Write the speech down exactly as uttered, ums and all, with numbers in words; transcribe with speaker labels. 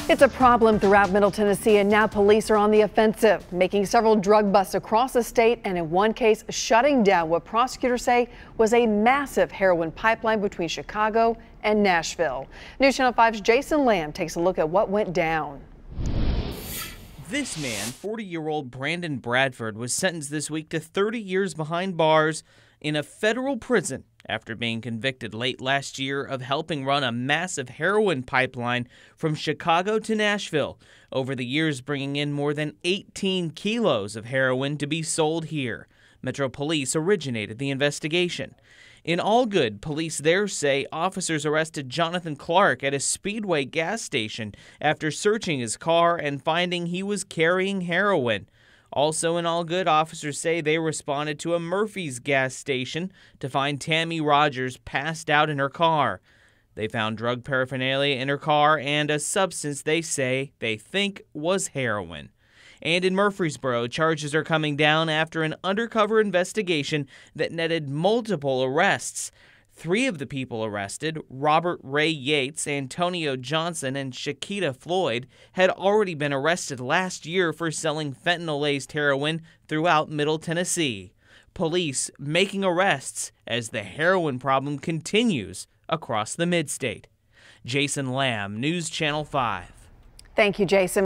Speaker 1: It's a problem throughout Middle Tennessee, and now police are on the offensive, making several drug busts across the state, and in one case, shutting down what prosecutors say was a massive heroin pipeline between Chicago and Nashville. News Channel five's Jason Lamb takes a look at what went down.
Speaker 2: This man, forty-year-old Brandon Bradford, was sentenced this week to thirty years behind bars in a federal prison after being convicted late last year of helping run a massive heroin pipeline from Chicago to Nashville, over the years bringing in more than eighteen kilos of heroin to be sold here. Metro Police originated the investigation. In Allgood, police there say officers arrested Jonathan Clark at a Speedway gas station after searching his car and finding he was carrying heroin. Also in Allgood, officers say they responded to a Murphy's gas station to find Tammy Rogers passed out in her car. They found drug paraphernalia in her car and a substance they say they think was heroin. And in Murfreesboro, charges are coming down after an undercover investigation that netted multiple arrests. Three of the people arrested, Robert Ray Yates, Antonio Johnson, and Shakita Floyd, had already been arrested last year for selling fentanyl-laced heroin throughout Middle Tennessee. Police making arrests as the heroin problem continues across the mid-state. Jason Lamb, News Channel five.
Speaker 1: Thank you, Jason.